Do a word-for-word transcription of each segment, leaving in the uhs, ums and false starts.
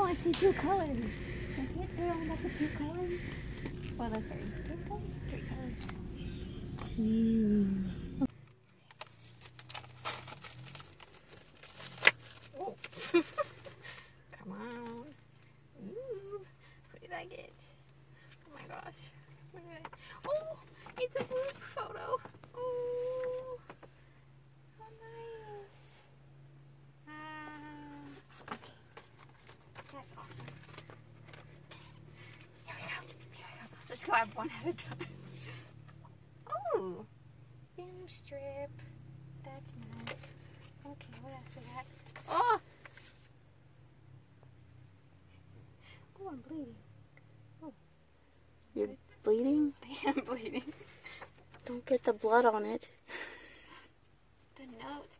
want to see two colors. Can I get there on like the two colors? Well, the three. Three colors? Three colors. Mm. Oh. Come on. Ooh. What did I get? Oh my gosh. What did I... Oh, it's a group photo. Oh, how nice. Ah. Okay. That's awesome. Here we go. Here we go. Let's go have one at a time. Oh, film strip. That's nice. Okay, what else we got? Oh! Oh, I'm bleeding. Oh. You're bleeding? I am bleeding. Don't get the blood on it. The notes.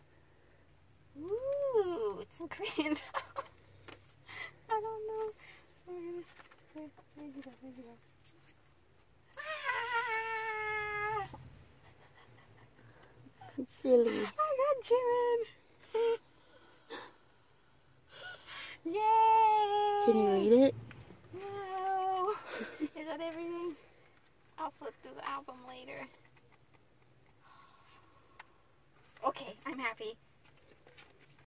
Ooh, it's in Korean. I don't know. Where, where, where did you go? Where did you go? Ah! It's silly. I got Jimin. Yay! Can you read it? No. Is that everything? I'll flip through the album later. Okay, I'm happy.